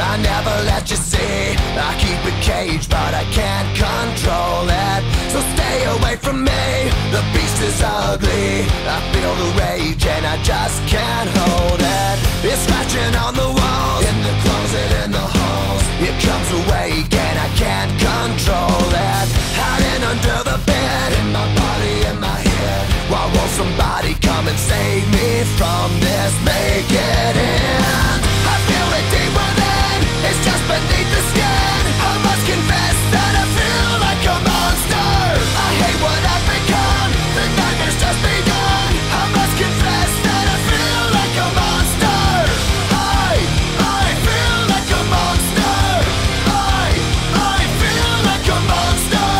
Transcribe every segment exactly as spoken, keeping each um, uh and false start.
I never let you see. I keep it caged, but I can't control it. So stay away from me, the beast is ugly. I feel the rage and I just can't hold it. It's scratching on the walls, in the closet, in the halls. It comes awake and I can't control it. Hiding under the bed, in my body, in my head. Why won't somebody come and save me from this? Make it end. I feel it deep within, it's just beneath the skin. I must confess that I feel like a monster. I hate what I've become, the nightmare's just begun. I must confess that I feel like a monster. I, I feel like a monster. I, I feel like a monster.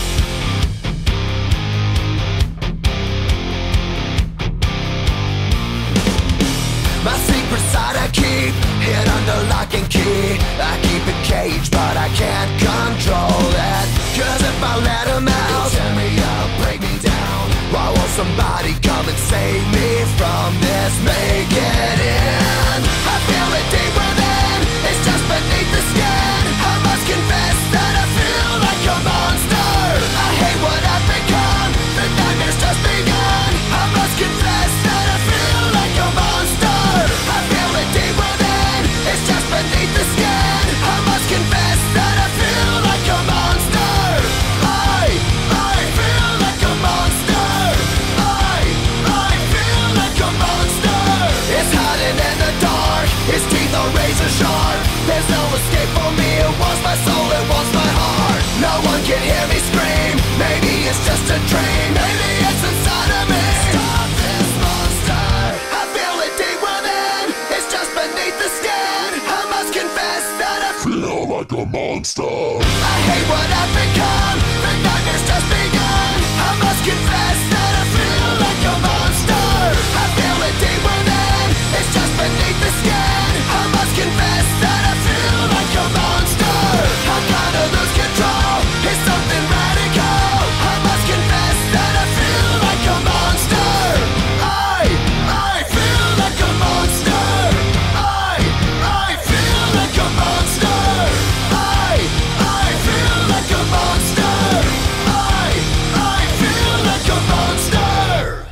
My secret side I keep hid under lock and key. I keep it caged, but I can't control it. Cause if I let him out, he'll tear me up, break me down. Why won't somebody come and save me from this? Make it end. I feel it deep within, it's just beneath the skin. I must confess that I feel like a monster. I hate what I've become, the nightmare's just begun. I must confess that I feel like a monster. I feel it deep within, it's just beneath the skin. I must confess that I feel like a monster. I, I feel like a monster. I, I feel like a monster. It's hiding in the dark, its teeth are razor sharp. There's no escape for me, it wants my soul, it wants my heart. No one can hear me scream, maybe it's just a dream. Maybe it's inside of me. Stop this monster. I feel it deep within, it's just beneath the skin. I must confess that I feel like a monster. I hate what I've become, the nightmare's just begun. I must confess that I feel like a monster. I feel it deep within, it's just beneath the skin. I must confess that I feel like a monster. I'm gonna lose control, it's something radical. I must confess that I feel like a monster. I, I feel like a monster. I, I feel like a monster. I, I feel like a monster. I, I feel like a monster.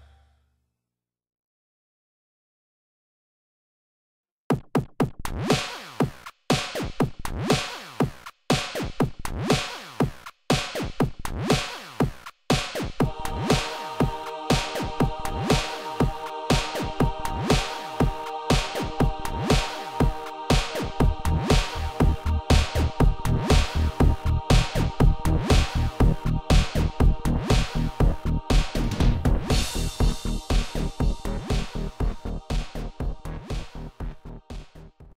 You